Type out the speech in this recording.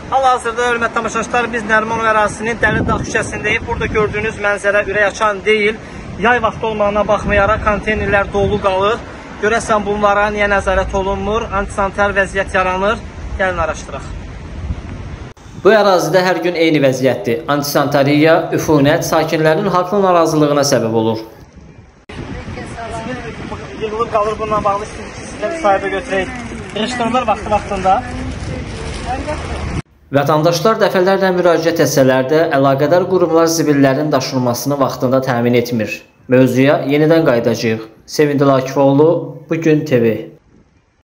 Hal-hazırda hörmətli tamaşaçılar, biz Nərimanov ərazisinin Dəli Dağ küçəsindəyik. Burada gördüyünüz mənzərə ürək açan deyil. Yay vaxtı olmağına baxmayaraq konteynerlər dolu qalır. Görəsən bunlara niyə nəzarət olunmur? Antisanitar vəziyyət yaranır. Gəlin araşdıraq. Bu ərazidə hər gün eyni vəziyyətdir. Antisanitariya, üfunət sakinlərin haqlı narazılığına səbəb olur. Yığılıb qalır bununla bağlı sizə müsahibə götürək. Yığışdırılır vaxtında. Vətəndaşlar dəfələrlə müraciət etsələr də əlaqədar qurumlar zibillərin daşınmasını vaxtında təmin etmir. Mövzuya yenidən qayıdacağıq. Sevindil Akifoğlu, Bugün TV.